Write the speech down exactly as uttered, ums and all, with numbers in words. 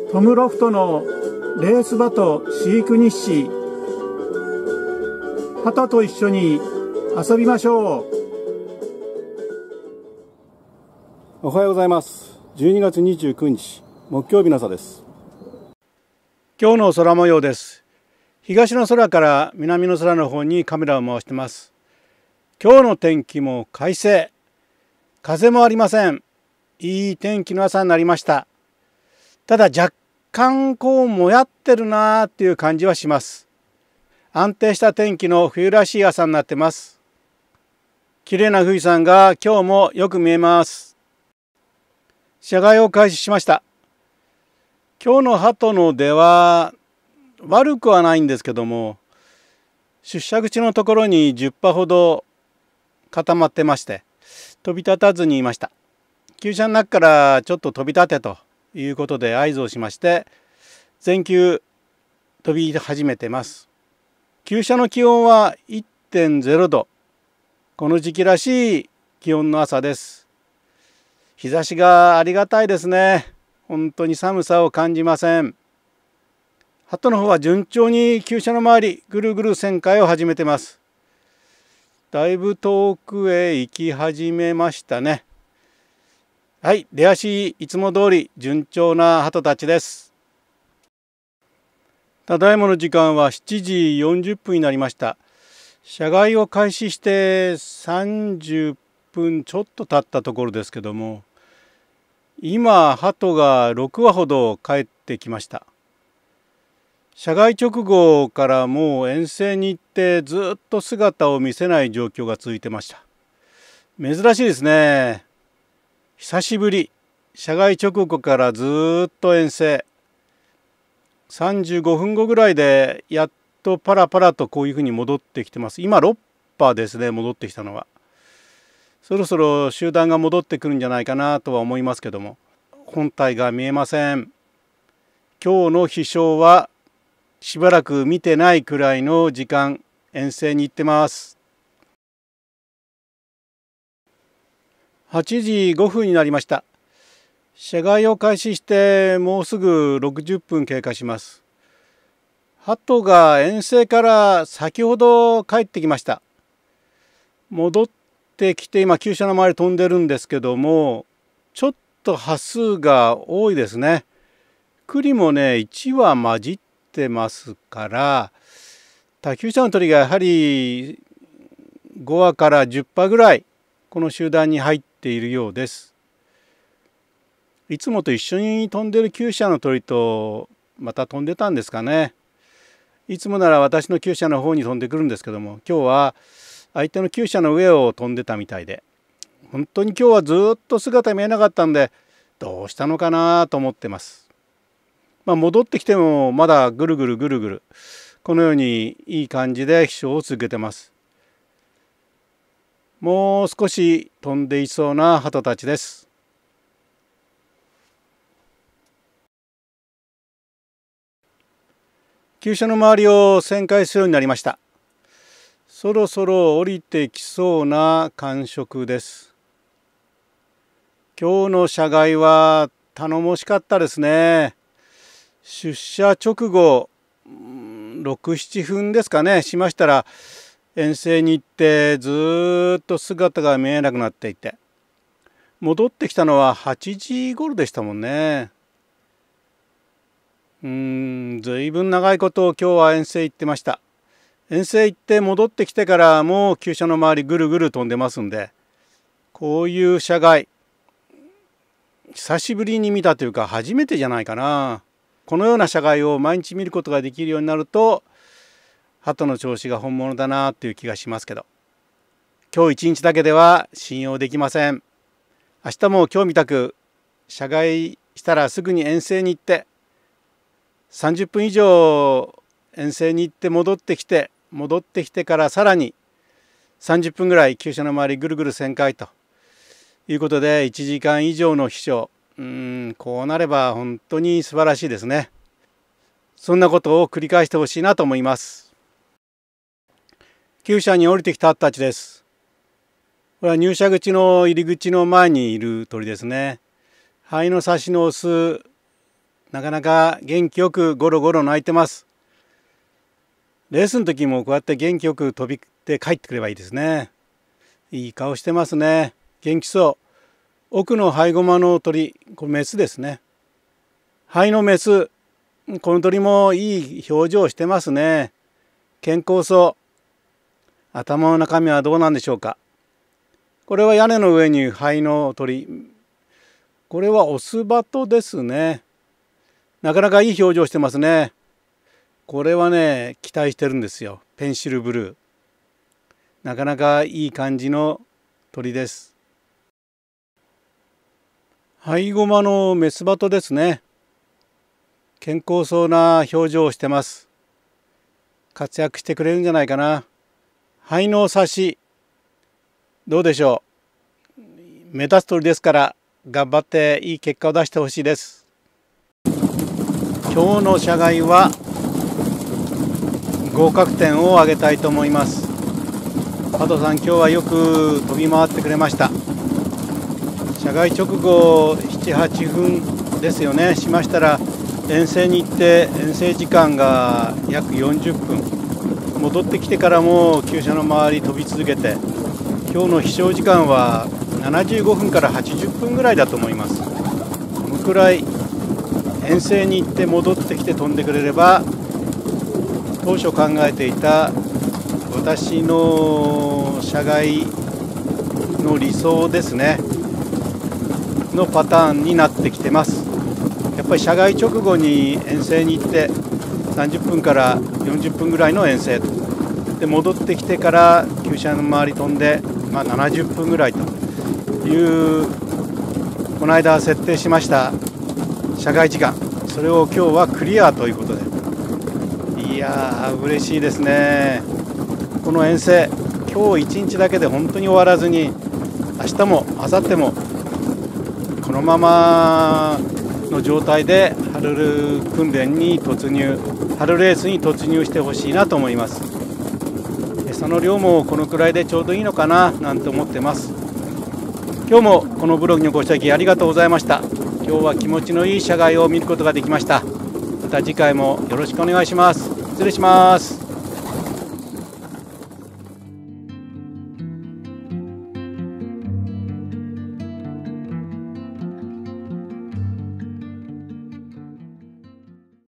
トムロフトのレースバト飼育日誌。鳩と一緒に遊びましょう。 おはようございます。じゅうにがつにじゅうくにち木曜日の朝です。 今日の空模様です。東の空から南の空の方にカメラを回してます。今日の天気も快晴、風もありません。いい天気の朝になりました。ただ若干こうもやってるなーっていう感じはします。安定した天気の冬らしい朝になってます。綺麗な富士山が今日もよく見えます。車外を開始しました。今日の鳩の出は悪くはないんですけども、出社口のところにじゅっぱほど固まってまして、飛び立たずにいました。厩舎の中からちょっと飛び立てということで合図をしまして、全球飛び始めてます。厩舎の気温は いってんゼロど、この時期らしい気温の朝です。日差しがありがたいですね。本当に寒さを感じません。鳩の方は順調に厩舎の周りぐるぐる旋回を始めてます。だいぶ遠くへ行き始めましたね。はい、出足いつも通り順調な鳩たちです。ただいまの時間はしちじよんじゅっぷんになりました。車外を開始してさんじゅっぷんちょっと経ったところですけども、今鳩がろくわほど帰ってきました。車外直後からもう遠征に行ってずっと姿を見せない状況が続いてました。珍しいですね。久しぶり、車外直後からずっと遠征。さんじゅうごふんごぐらいでやっとパラパラとこういうふうに戻ってきてます。今ろっぱですね、戻ってきたのは。そろそろ集団が戻ってくるんじゃないかなとは思いますけども、本体が見えません。今日の飛翔はしばらく見てないくらいの時間、遠征に行ってます。はちじごふんになりました。車外を開始してもうすぐろくじゅっぷん経過します。鳩が遠征から先ほど帰ってきました。戻ってきて今厩舎の周り飛んでるんですけども、ちょっと羽数が多いですね。栗もねいちわ混じってますから、他厩舎の鳥がやはりごわからじゅっぱぐらいこの集団に入っているようです。いつもと一緒に飛んでる厩舎の鳥とまた飛んでたんですかね。いつもなら私の厩舎の方に飛んでくるんですけども、今日は相手の厩舎の上を飛んでたみたいで、本当に今日はずっと姿見えなかったんで、どうしたのかなと思ってます。まあ、戻ってきてもまだぐるぐるぐるぐるこのようにいい感じで飛翔を続けてます。もう少し飛んでいそうな鳩たちです。厩舎の周りを旋回するようになりました。そろそろ降りてきそうな感触です。今日の車外は頼もしかったですね。出社直後ろく、ななふんですかねしましたら、遠征に行ってずっと姿が見えなくなっていて、戻ってきたのははちじごろでしたもんね。うーん、ずいぶん長いことを今日は遠征行ってました。遠征行って戻ってきてからもう厩舎の周りぐるぐる飛んでますんで、こういう車外久しぶりに見たというか初めてじゃないかな。このような車外を毎日見ることができるようになると、鳩の調子が本物だなという気がしますけど、今日一日だけでは信用できません。明日も今日みたく車外したらすぐに遠征に行って、さんじゅっぷん以上遠征に行って戻ってきて、戻ってきてからさらにさんじゅっぷんぐらい厩舎の周りぐるぐる旋回ということでいちじかん以上の飛翔。うーん、こうなれば本当に素晴らしいですね。そんなことを繰り返してほしいなと思います。厩舎に降りてきた鳩たちです。これは入社口の入り口の前にいる鳥ですね。肺の差しのオスなかなか元気よくゴロゴロ鳴いてます。レースの時もこうやって元気よく飛びって帰ってくればいいですね。いい顔してますね。元気そう。奥のハイゴマの鳥、これメスですね。ハイのメス、この鳥もいい表情をしてますね。健康そう。頭の中身はどうなんでしょうか。これは屋根の上にハイの鳥。これはオスバトですね。なかなかいい表情してますね。これはね、期待してるんですよ。ペンシルブルー。なかなかいい感じの鳥です。ハイゴマのメスバトですね。健康そうな表情をしてます。活躍してくれるんじゃないかな。ハイの差し、どうでしょう。目立つ鳥ですから頑張っていい結果を出してほしいです。今日の社外は合格点を上げたいと思います。加藤さん、今日はよく飛び回ってくれました。社外直後ななはちふんですよねしましたら、遠征に行って遠征時間が約よんじゅっぷん、戻ってきてからも厩舎の周り飛び続けて、今日の飛翔時間はななじゅうごふんからはちじゅっぷんぐらいだと思います。このくらい遠征に行って戻ってきて飛んでくれれば、当初考えていた私の社外の理想ですねのパターンになってきてます。やっぱり社外直後に遠征に行ってさんじゅっぷんからよんじゅっぷんぐらいの遠征で、戻ってきてから厩舎の周り飛んで、まあ、ななじゅっぷんぐらいというこの間設定しました社外時間、それを今日はクリアということで、いやー嬉しいですね。この遠征今日一日だけで本当に終わらずに、明日も明後日もこのままの状態で春訓練に突入、春レースに突入してほしいなと思います。餌の量もこのくらいでちょうどいいのかななんて思ってます。今日もこのブログにご視聴ありがとうございました。今日は気持ちのいい社外を見ることができました。また次回もよろしくお願いします。失礼します。